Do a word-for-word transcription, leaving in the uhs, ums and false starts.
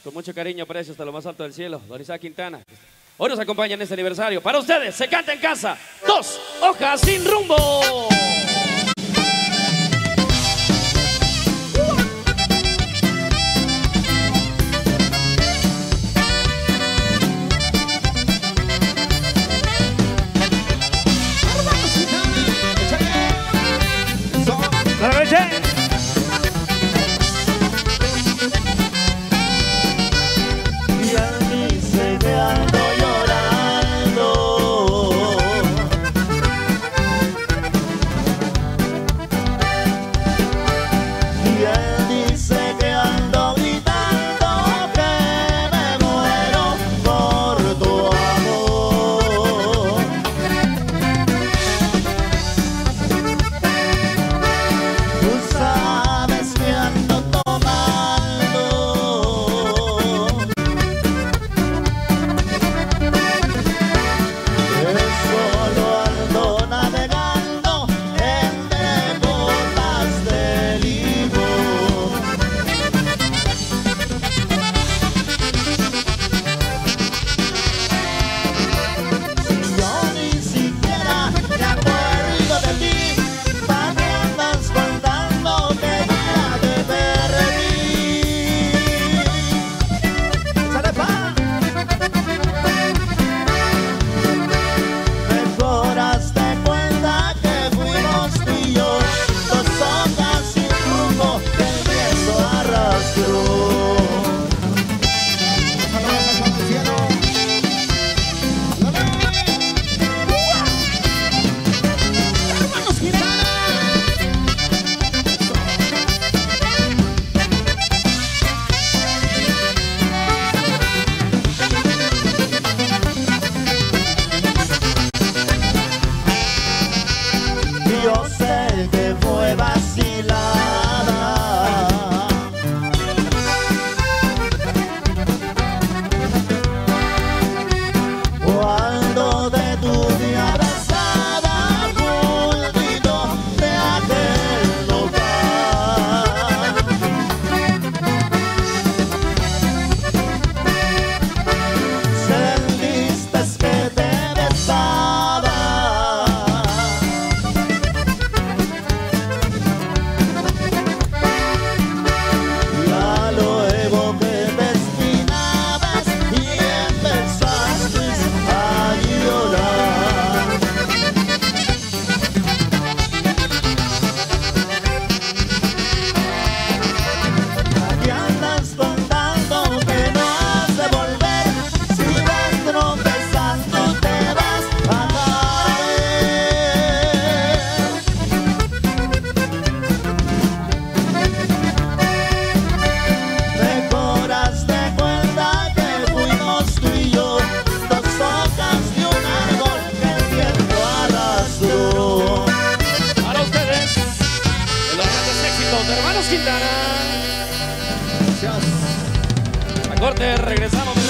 Con mucho cariño, aprecio hasta lo más alto del cielo, Don Isaac Quintana. Hoy nos acompaña en este aniversario. Para ustedes, se canta en casa. Dos hojas sin rumbo. Yo sé que fue vacilada, cuando de tu día abrazada olvido de aquel lugar. Sentiste que te besaba, Hermanos Quintana. Gracias. A corte, regresamos.